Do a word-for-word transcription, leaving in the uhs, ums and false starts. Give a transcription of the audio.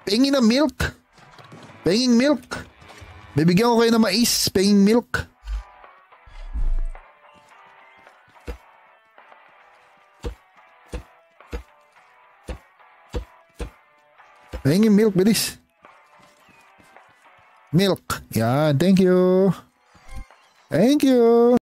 Pengin na milk. Penging milk. Bibigyan ko kayo ng mais. Penging milk. Penging milk, bilis. Milk. Yan, thank you. Thank you.